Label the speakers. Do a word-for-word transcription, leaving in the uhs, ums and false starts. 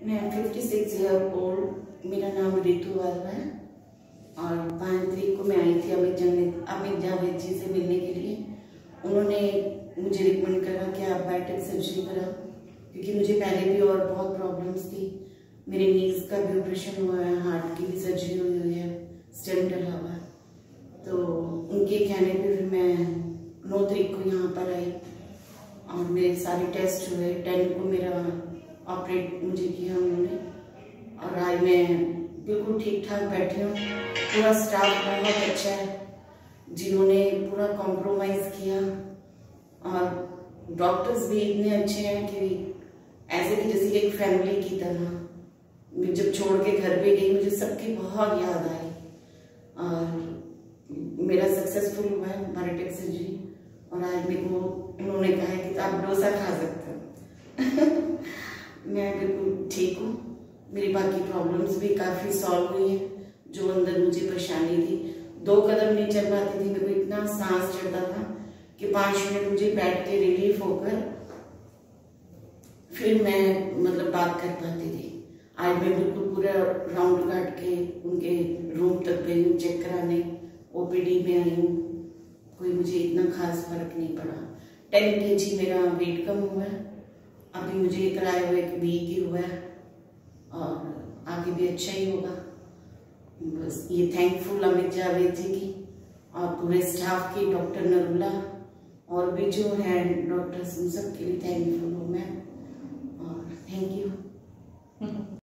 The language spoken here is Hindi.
Speaker 1: मैं फिफ्टी सिक्स ईयर ओल्ड, मेरा नाम रितु वाधवा है और पाँच तारीख को मैं आई थी अमित जावेद अमित जावेद जी से मिलने के लिए। उन्होंने मुझे रिकमेंड करा कि आप बायोटेक सर्जरी कराओ, क्योंकि मुझे पहले भी और बहुत प्रॉब्लम्स थी। मेरे नीज का भी ऑपरेशन हुआ है, हार्ट की भी सर्जरी हुई हुई है, स्टेंट डला हुआ है। तो उनके कहने पे फिर मैं नौ तारीख को यहाँ पर आई और मेरे सारे टेस्ट हुए। टेन को मेरा ऑपरेट मुझे किया उन्होंने और आज मैं बिल्कुल ठीक ठाक बैठी हूँ। पूरा स्टाफ बहुत अच्छा है जिन्होंने पूरा कॉम्प्रोमाइज़ किया और डॉक्टर्स भी इतने अच्छे हैं कि ऐसे कि जैसे एक फैमिली की तरह। मैं जब छोड़ के घर पे गई मुझे सबकी बहुत याद आई और मेरा सक्सेसफुल हुआ है बायोटेक सर्जरी। और आज मेरे को उन्होंने कहा है कि आप डोसा खा सकते हो। मैं बिल्कुल ठीक हूँ। मेरी बाकी प्रॉब्लम्स भी काफ़ी सॉल्व हुई हैं। जो अंदर मुझे परेशानी थी, दो कदम नहीं चल पाती थी, मेरे को इतना सांस चढ़ता था कि पाँच मिनट मुझे बैठ के रिलीफ होकर फिर मैं मतलब बात कर पाती थी। आज मैं बिल्कुल पूरा राउंड काट के उनके रूम तक गई हूँ चेक कराने, ओपीडी में आई हूँ। कोई मुझे इतना खास फर्क नहीं पड़ा। टेन के जी मेरा वेट कम हुआ है। अभी मुझे कराए हुए एक वीक ही हुआ है और आगे भी अच्छा ही होगा। बस ये थैंकफुल अमित जावेद जी की और पूरे स्टाफ की, डॉक्टर नरुला और भी जो है डॉक्टर्स, उन सब के लिए थैंकफुल हूँ मैं और थैंक यू।